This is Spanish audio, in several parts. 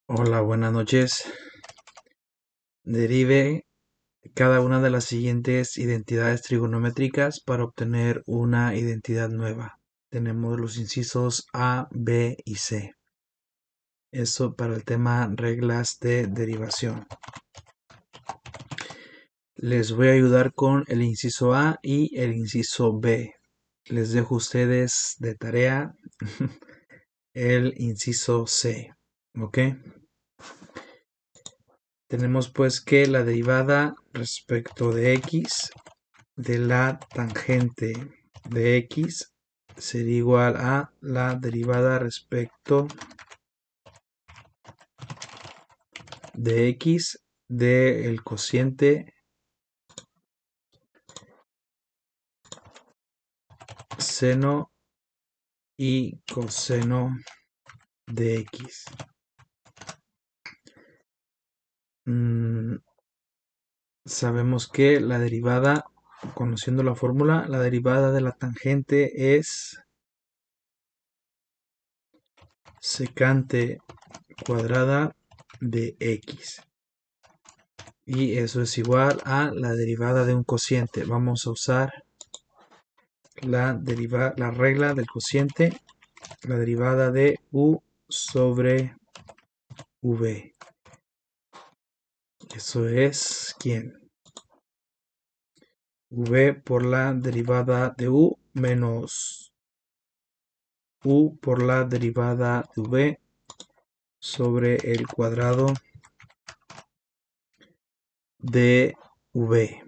Hola, buenas noches. Derive cada una de las siguientes identidades trigonométricas para obtener una identidad nueva. Tenemos los incisos A, B y C. Eso para el tema reglas de derivación. Les voy a ayudar con el inciso A y el inciso B. Les dejo a ustedes de tarea el inciso C. ¿Ok? Tenemos pues que la derivada respecto de x de la tangente de x sería igual a la derivada respecto de x del cociente seno y coseno de x. Sabemos que la derivada, conociendo la fórmula, la derivada de la tangente es secante cuadrada de x. Y eso es igual a la derivada de un cociente. Vamos a usar la regla del cociente, la derivada de u sobre v. Eso es ¿quién? V por la derivada de u menos u por la derivada de v sobre el cuadrado de v.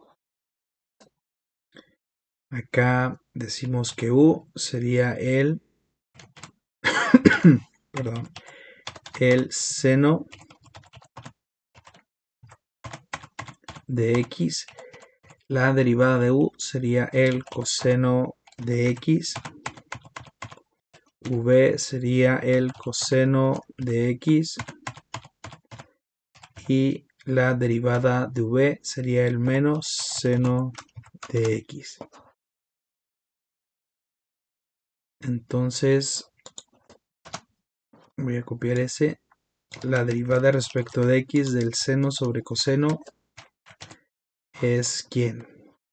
Acá decimos que u sería perdón, el seno de x. La derivada de u sería el coseno de x. V sería el coseno de x. Y la derivada de v sería el menos seno de x. Entonces voy a copiar ese. La derivada respecto de x del seno sobre coseno es ¿quién?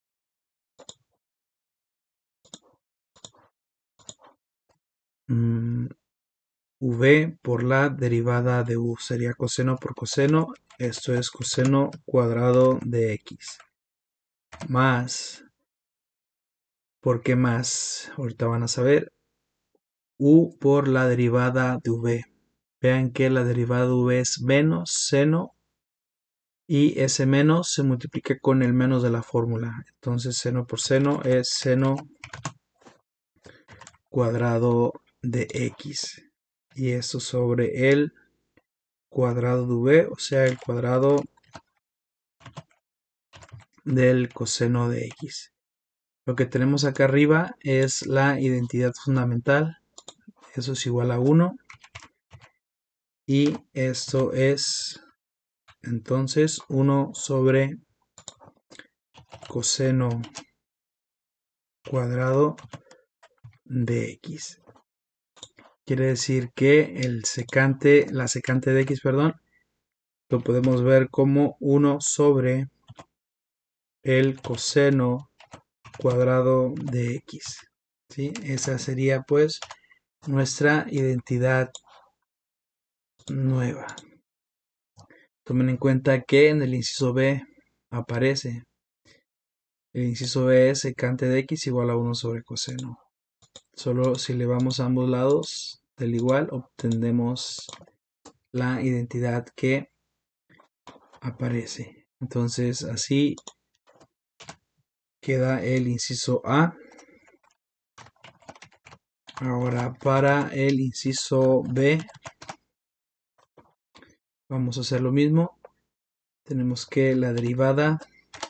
V por la derivada de u sería coseno por coseno. Esto es coseno cuadrado de x. Más, ¿por qué más? Ahorita van a saber. U por la derivada de v. Vean que la derivada de v es menos seno y ese menos se multiplica con el menos de la fórmula. Entonces seno por seno es seno cuadrado de x. Y esto sobre el cuadrado de v, o sea, el cuadrado del coseno de x. Lo que tenemos acá arriba es la identidad fundamental. Eso es igual a 1. Y esto es entonces 1 sobre coseno cuadrado de x. Quiere decir que la secante de x, perdón, lo podemos ver como 1 sobre el coseno cuadrado de x. ¿Sí? Esa sería pues nuestra identidad nueva. Tomen en cuenta que en el inciso B aparece. El inciso B es secante de x igual a 1 sobre coseno. Solo si le vamos a ambos lados del igual obtendremos la identidad que aparece. Entonces así queda el inciso A. Ahora para el inciso B vamos a hacer lo mismo. Tenemos que la derivada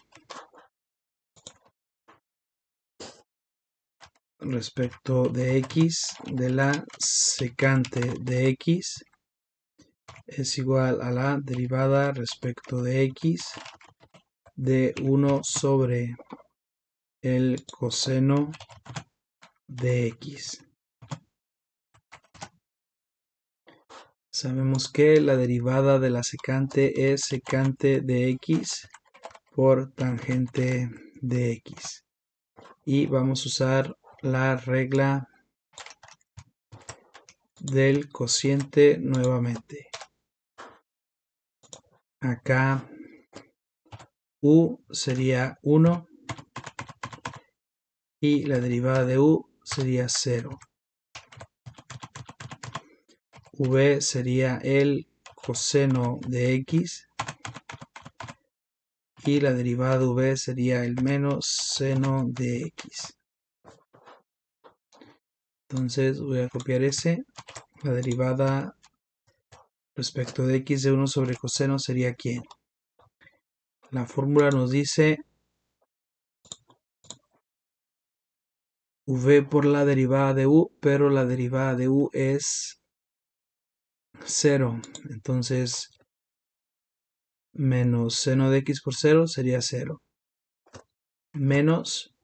respecto de x de la secante de x es igual a la derivada respecto de x de 1 sobre el coseno de x. Sabemos que la derivada de la secante es secante de x por tangente de x. Y vamos a usar la regla del cociente nuevamente. Acá u sería 1 y la derivada de u sería 0. V sería el coseno de x y la derivada de v sería el menos seno de x. Entonces voy a copiar ese. La derivada respecto de x de 1 sobre coseno sería ¿quién? La fórmula nos dice v por la derivada de u, pero la derivada de u es 0. Entonces menos seno de x por 0 sería 0. Menos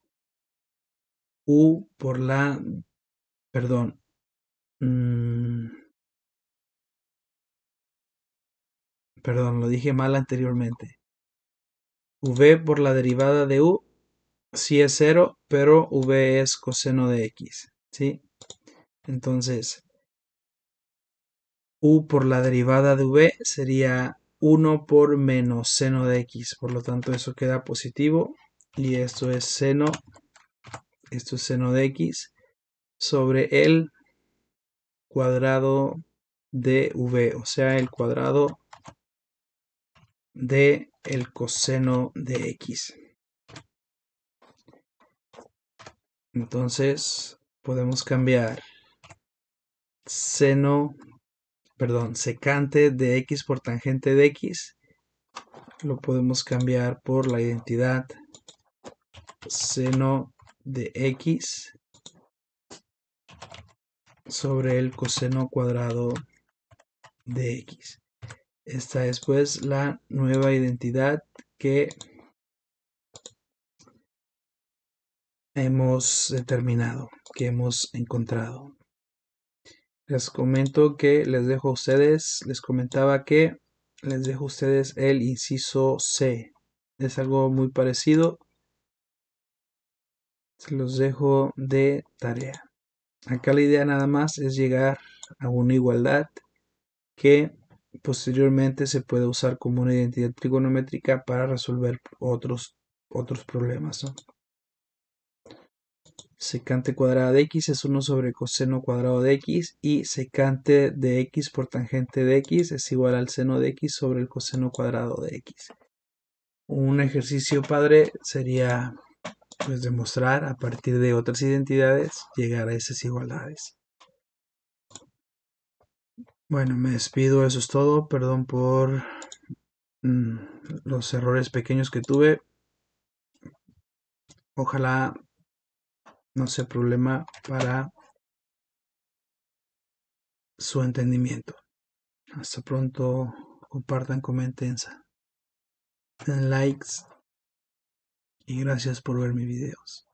u por la... Perdón. Perdón, lo dije mal anteriormente. V por la derivada de u sí es 0, pero v es coseno de x, ¿sí? Entonces, u por la derivada de v sería 1 por menos seno de x, por lo tanto eso queda positivo y esto es seno de x sobre el cuadrado de v, o sea, el cuadrado de el coseno de x. Entonces podemos cambiar secante de x por tangente de x, lo podemos cambiar por la identidad seno de x sobre el coseno cuadrado de x. Esta es pues la nueva identidad que hemos determinado, que hemos encontrado. Les comento que les comentaba que les dejo a ustedes el inciso C. Es algo muy parecido. Se los dejo de tarea. Acá la idea nada más es llegar a una igualdad que posteriormente se puede usar como una identidad trigonométrica para resolver otros problemas, ¿no? Secante cuadrada de x es 1 sobre coseno cuadrado de x y secante de x por tangente de x es igual al seno de x sobre el coseno cuadrado de x. Un ejercicio padre sería pues demostrar a partir de otras identidades llegar a esas igualdades. Bueno, me despido, eso es todo. Perdón por los errores pequeños que tuve. Ojalá no sea problema para su entendimiento. Hasta pronto, compartan, comenten, den likes y gracias por ver mis videos.